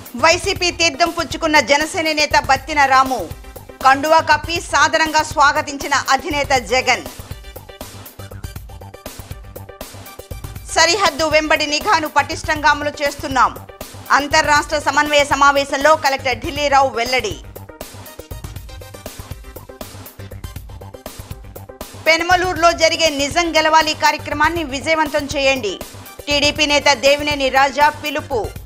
YCP తీర్థం పుచ్చుకున్న జనసేన నేత బత్తిన రాము కండువా కప్పి సాదరంగా స్వాగతించిన అధినేత జగన్. సరిహద్దు వెంబడి నిఘాను పటిష్టంగా అమలు చేస్తున్నాం. అంతర్రాష్ట్ర సమన్వయ సమావేశంలో కలెక్టర్ ఢిల్లీరావు వెల్లడి. పెనమలూరులో జరిగే నిజం గెలవాలి కార్యక్రమాన్ని విజయవంతం చేయండి. టీడీపీ నేత దేవినేని రాజా పిలుపు.